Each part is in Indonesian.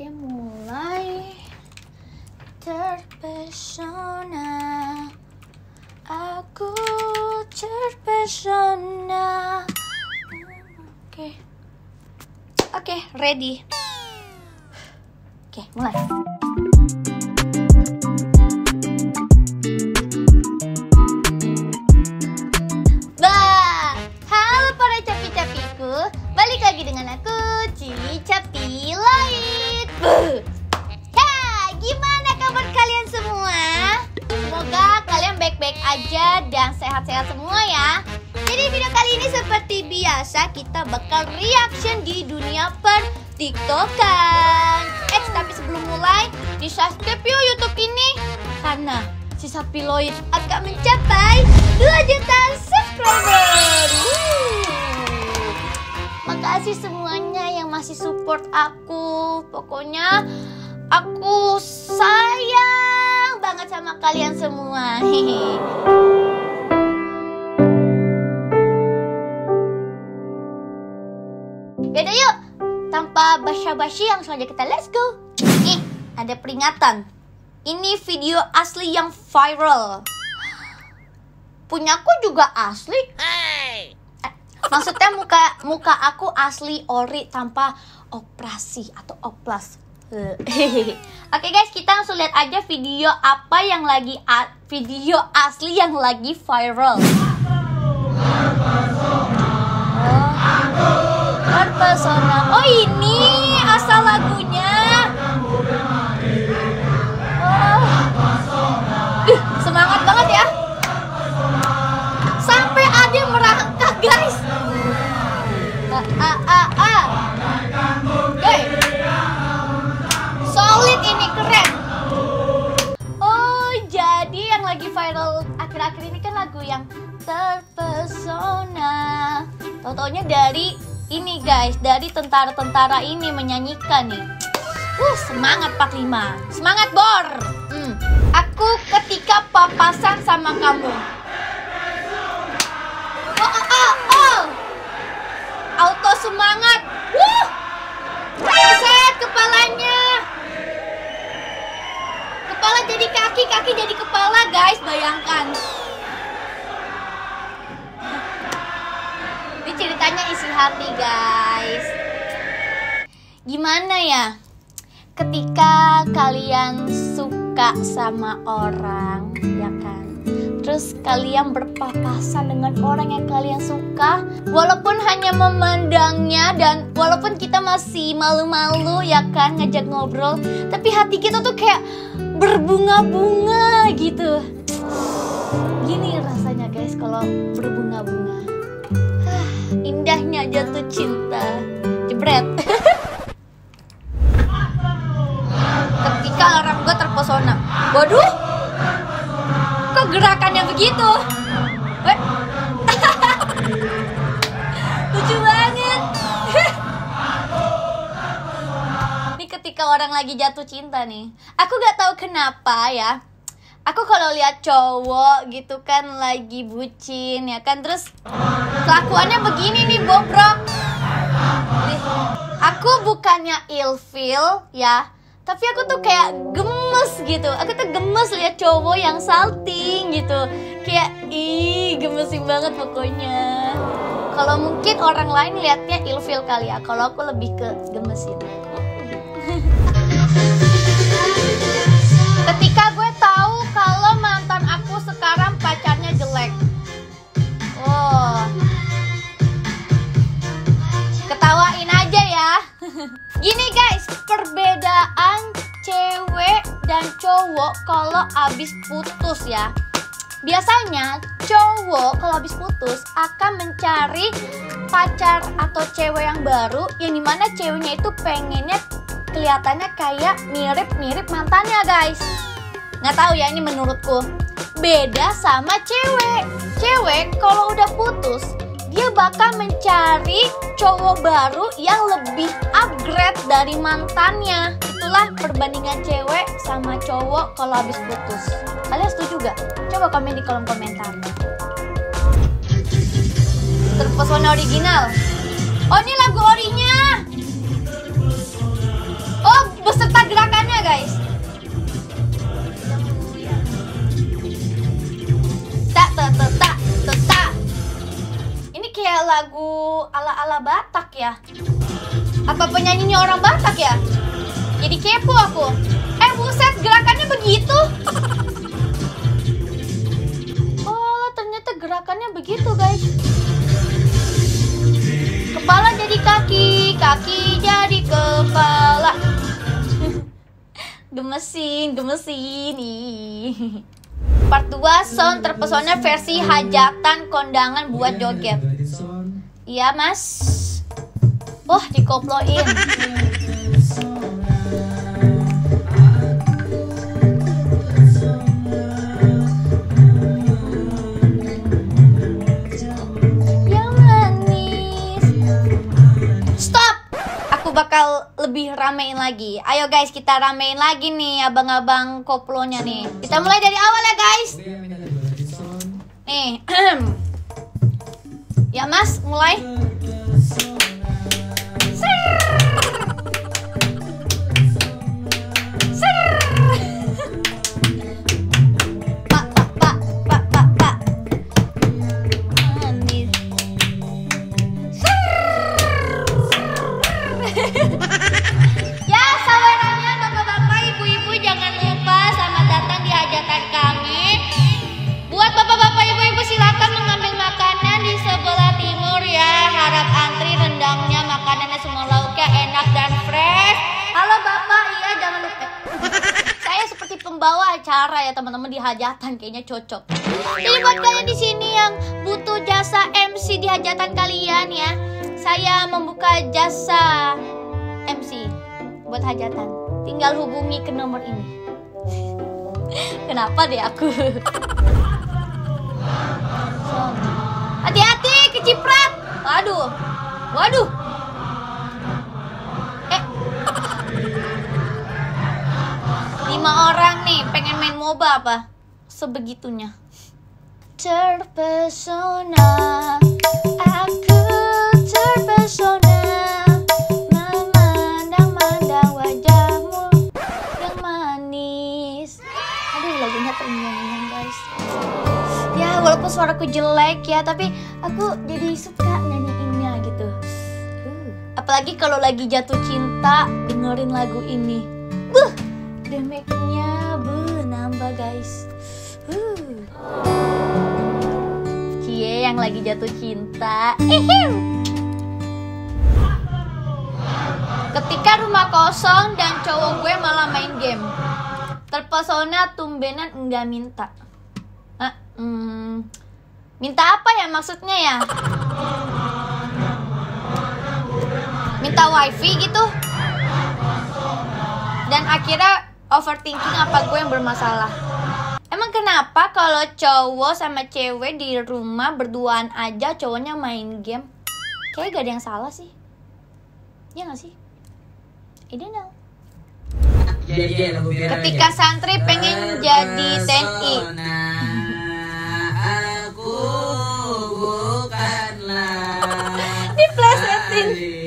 Oke, mulai. Terpesona, aku terpesona. Oke, ready. Oke, mulai. Halo para capi-capiku, balik lagi dengan aku, Cili Capi Light. Gimana kabar kalian semua? Semoga kalian baik-baik aja dan sehat-sehat semua ya. Jadi video kali ini seperti biasa kita bakal reaction di dunia per-tiktokan. Tapi sebelum mulai, di subscribe yuk YouTube ini karena si Sapiloid akan mencapai 2 juta subscriber. Makasih semuanya yang masih support aku. Pokoknya aku sayang banget sama kalian semua. Yaudah yuk, tanpa basa-basi langsung aja kita let's go. Nih, ada peringatan. Ini video asli yang viral. Punyaku juga asli. Maksudnya muka aku asli ori tanpa operasi atau oplas. Oke guys, kita langsung lihat aja video apa yang lagi video asli yang lagi viral. Terpesona. Oh, ini asal lagunya. Semangat banget ya. Sampai ada yang merangkak guys. Solid ini, keren. Oh, jadi yang lagi viral akhir-akhir ini kan lagu yang Terpesona. Tau-taunya dari ini guys, dari tentara-tentara ini menyanyikan nih. Semangat 45. Semangat Bor. Aku ketika papasan sama kamu. Auto semangat. Set kepalanya. Kepala jadi kaki, kaki jadi kepala guys, bayangkan. Ini ceritanya isi hati guys. Gimana ya? Ketika kalian suka sama orang, ya kan? Terus kalian berpapasan dengan orang yang kalian suka, walaupun hanya memandangnya dan walaupun kita masih malu-malu ya kan ngajak ngobrol, tapi hati kita tuh kayak berbunga-bunga gitu. Gini rasanya guys kalau berbunga-bunga. Indahnya jatuh cinta. Jebret. Ketika orang gue terpesona. Waduh, kok gerakannya begitu? Lucu banget. Ini ketika orang lagi jatuh cinta nih. Aku gak tahu kenapa ya. Aku kalau lihat cowok gitu kan lagi bucin ya kan, terus kelakuannya begini nih bobrok. Aku bukannya ilfeel ya, tapi aku tuh kayak gemes gitu. Aku tuh gemes lihat cowok yang salting gitu. Kayak gemesin banget pokoknya. Kalau mungkin orang lain liatnya ilfeel kali ya. Kalau aku lebih ke gemesin. Ketika gue tahu kalau mantan aku sekarang pacarnya jelek. Ketawain aja ya. Gini guys, perbedaan cewek dan cowok kalau abis putus ya. Biasanya cowok kalau habis putus akan mencari pacar atau cewek yang baru, yang dimana ceweknya itu pengennya kelihatannya kayak mirip-mirip mantannya guys. Nggak tahu ya, ini menurutku. Beda sama cewek. Cewek kalau udah putus, dia bakal mencari cowok baru yang lebih upgrade dari mantannya. Itulah perbandingan cewek sama cowok kalau habis putus. Kalian setuju gak? Coba komen di kolom komentar. Terpesona original. Oh, ini lagu orinya. Oh, beserta gerakannya guys. Tak. Ini kayak lagu ala-ala Batak ya. Apa penyanyinya orang Batak ya? Jadi kepo aku. Buset, gerakannya begitu. Oh, ternyata gerakannya begitu guys. Kepala jadi kaki, kaki jadi kepala. Gemesin nih. Part 2 Sound Terpesona versi hajatan kondangan buat joget. Iya mas. Oh, dikoploin. Yang manis. Stop. Aku bakal lebih ramein lagi. Ayo guys, kita ramein lagi nih abang-abang koplonya nih. Kita mulai dari awal ya guys. Nih. Ya mas, mulai. Pembawa acara ya teman-teman di hajatan, kayaknya cocok. Jadi buat kalian di sini yang butuh jasa MC di hajatan kalian ya, saya membuka jasa MC buat hajatan. Tinggal hubungi ke nomor ini. Kenapa deh aku? Hati-hati keciprat. Waduh. 5 orang nih pengen main MOBA apa? Sebegitunya. Terpesona, aku terpesona, memandang-mandang wajahmu yang manis. Aduh, lagunya terngiang-ngiang guys. Ya walaupun suaraku jelek ya, tapi aku jadi suka nyanyiinnya gitu. Apalagi kalau lagi jatuh cinta dengerin lagu ini. Damage-nya nambah guys. Cie yang lagi jatuh cinta. Ketika rumah kosong dan cowok gue malah main game. Terpesona tumbenan enggak minta. Minta apa ya maksudnya ya? Minta wifi gitu? Dan akhirnya overthinking apa gue yang bermasalah. Emang kenapa kalau cowok sama cewek di rumah berduaan aja cowoknya main game? Kayaknya gak ada yang salah sih. Ya gak sih? I don't know. Ketika santri pengen jadi TNI. Aku bukanlah diplesetin.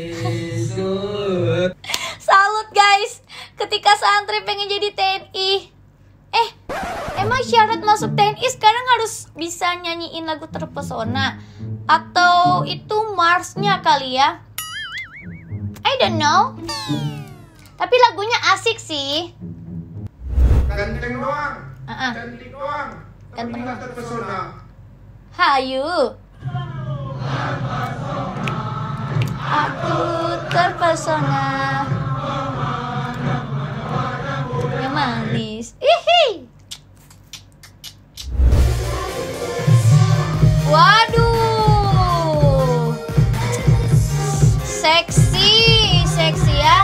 Salut guys. Ketika santri pengen jadi TNI. Emang syarat masuk TNI sekarang harus bisa nyanyiin lagu Terpesona? Atau itu Marsnya kali ya? I don't know. Tapi lagunya asik sih. Ganteng doang. Cantik doang. Ganteng doang. Terpesona. Hayu. Aku terpesona. Yang manis. Ihi. Waduh. Seksi ya.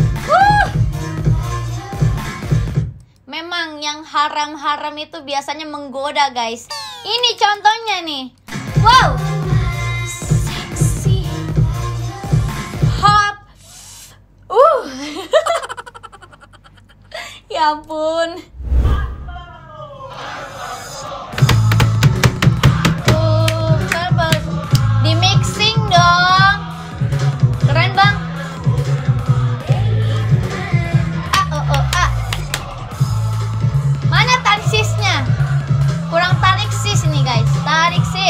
Memang yang haram-haram itu biasanya menggoda guys. Ini contohnya nih. Wow. Seksi. Hot. Ya ampun. Di mixing dong. Keren bang.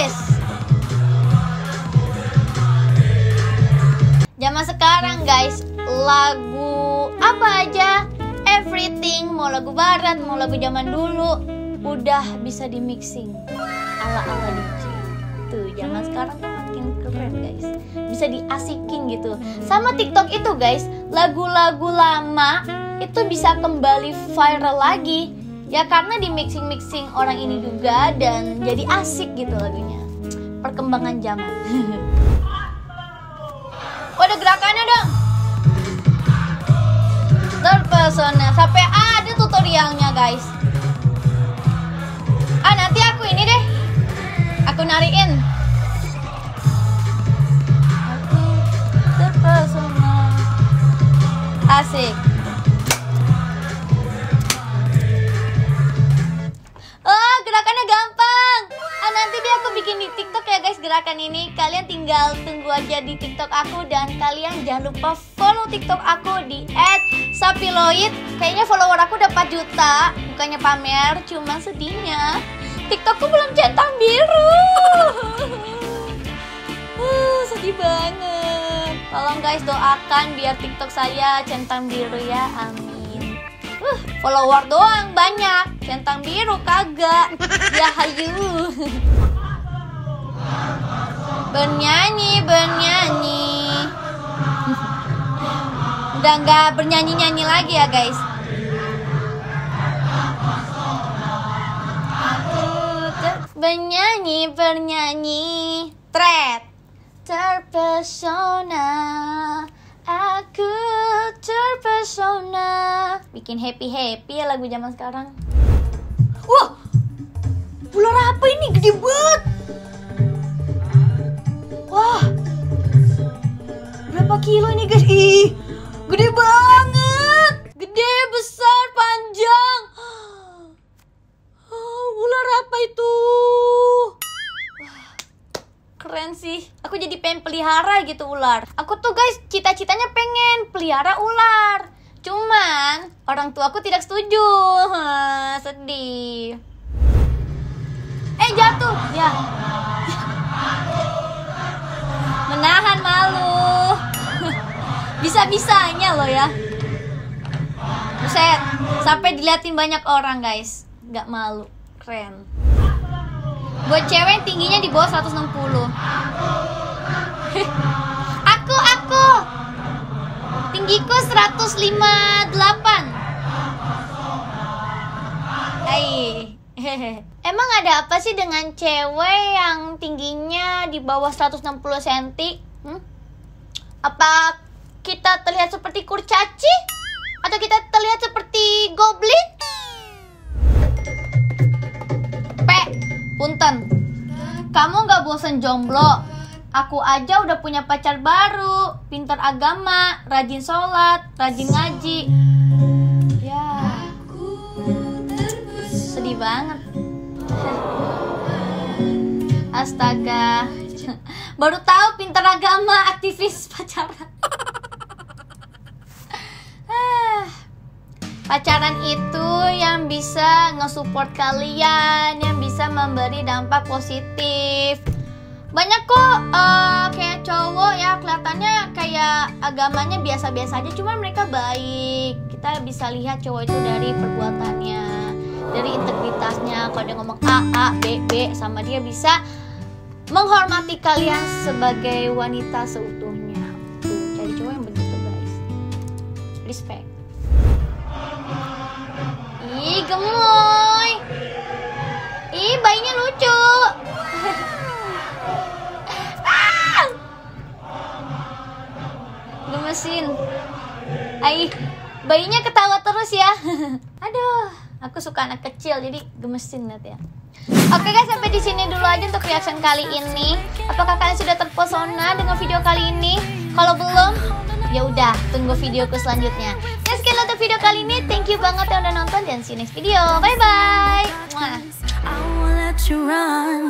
this. Zaman sekarang guys, lagu apa aja, everything, mau lagu barat, mau lagu zaman dulu, udah bisa di mixing ala-ala DJ. Tuh, zaman sekarang tuh makin keren guys, bisa diasikin gitu. Sama TikTok itu guys, lagu-lagu lama itu bisa kembali viral lagi. Ya karena di mixing-mixing orang ini juga, dan jadi asik gitu lagunya. Perkembangan zaman. Ada gerakannya dong. Terpesona. Sampai ada tutorialnya guys. Nanti aku ini deh. Aku nariin. Aku terpesona. Asik. Gerakannya gampang. Nanti deh aku bikin di TikTok ya guys gerakan ini. Kalian tinggal tunggu aja di TikTok aku, dan kalian jangan lupa follow TikTok aku di @sapiloid. Kayaknya follower aku udah 4 juta. Bukannya pamer, cuma sedihnya TikTokku belum centang biru. Sedih banget. Tolong guys doakan biar TikTok saya centang biru ya. Amin. Follower doang banyak, centang biru kagak. Ya hayu. Bernyanyi. Udah nggak bernyanyi-nyanyi lagi ya guys. Bernyanyi. Terpesona. Aku terpesona. Bikin happy ya lagu zaman sekarang. Wah, ular apa ini? Gede banget. Wah, berapa kilo ini guys? Ih, gede banget. Gede, besar, panjang. Ular apa itu? Keren sih. Aku jadi pengen pelihara gitu ular. Aku tuh guys cita-citanya pengen pelihara ular. Cuman orang tua aku tidak setuju. Sedih. Jatuh. Ya. Menahan malu. Bisa-bisanya loh ya. Buset. Sampai diliatin banyak orang guys. Gak malu. Keren. Buat cewek tingginya di bawah 160. Aku tinggiku 158. Emang ada apa sih dengan cewek yang tingginya di bawah 160 cm? Apa kita terlihat seperti kurcaci? Atau kita terlihat seperti goblin? Punten, kamu gak bosen jomblo? Aku aja udah punya pacar baru, pintar agama, rajin sholat, rajin ngaji. Ya, sedih banget. Astaga, baru tahu pintar agama, aktivis pacaran. Pacaran itu yang bisa nge-support kalian, yang bisa memberi dampak positif. Banyak kok kayak cowok ya kelihatannya kayak agamanya biasa-biasa aja, cuma mereka baik. Kita bisa lihat cowok itu dari perbuatannya, dari integritasnya. Kalau dia ngomong A, B, B, sama dia bisa menghormati kalian sebagai wanita seutuhnya. Tuh, cari cowok yang begitu guys. Respect. Ih, gemoy. Ih, bayinya lucu. Gemesin. Bayinya ketawa terus ya. Aduh, aku suka anak kecil jadi gemesin lihat ya. Oke guys, sampai di sini dulu aja untuk reaction kali ini. Apakah kalian sudah terpesona dengan video kali ini? Kalau belum, ya udah tunggu videoku selanjutnya. Ya sekian untuk video kali ini. Thank you banget yang udah nonton dan see you next video. Bye bye.